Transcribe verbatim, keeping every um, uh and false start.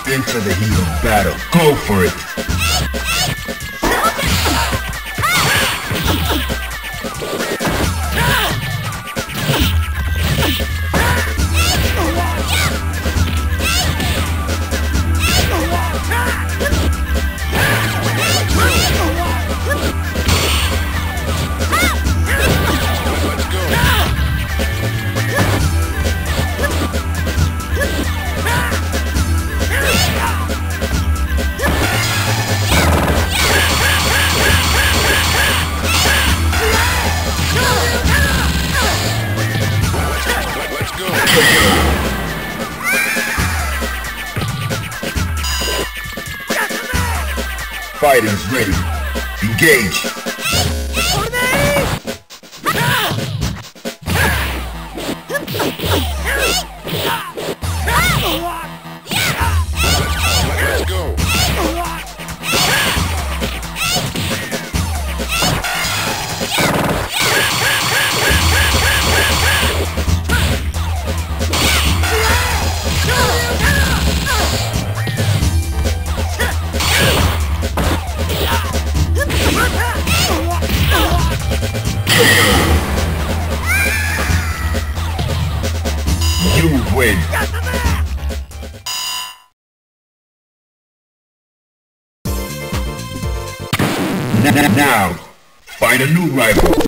Into the heat of battle. Go for it. Fighters ready. Engage. Let's go. You win. Now, find a new rival.